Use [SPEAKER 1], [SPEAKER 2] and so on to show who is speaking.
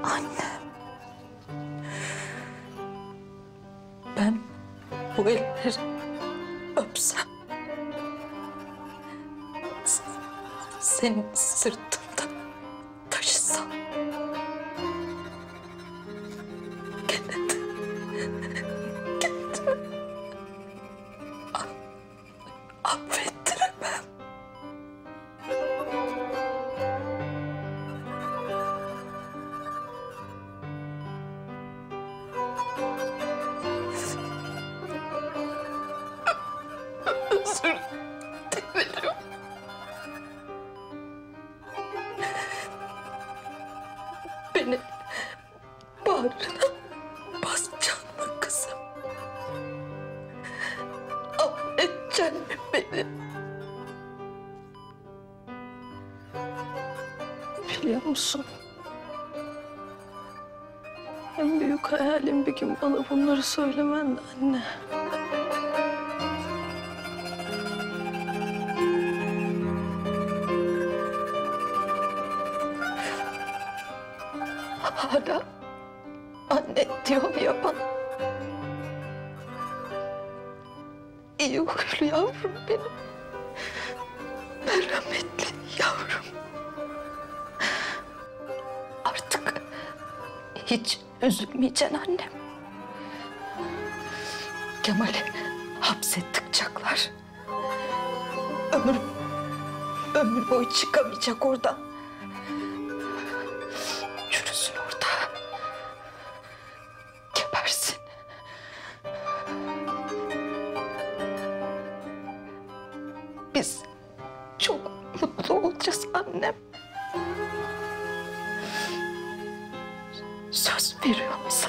[SPEAKER 1] Anne. Ben bu elleri öpsem, senin sırtında taşısam, gene de affettiremem. Özür dilerim. Beni bağrına bas canlı kızım. Affedeceksin mi beni?
[SPEAKER 2] Biliyor musun? En büyük hayalim bir gün bana bunları söylemen de anne.
[SPEAKER 1] Hala anne diyor ya bana. İyi huylu yavrum benim. Merhametli yavrum. Artık hiç üzülmeyeceksin annem. Kemal'i hapse tıkacaklar. Ömür boyu çıkamayacak oradan. Çürüsün orada. Gebersin. Biz çok mutlu olacağız annem. Söz veriyorum sana.